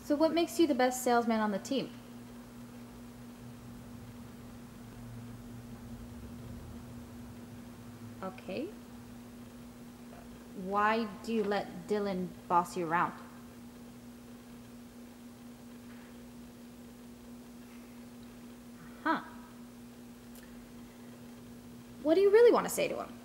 So what makes you the best salesman on the team? Okay. Why do you let Dylan boss you around? Huh. What do you really want to say to him?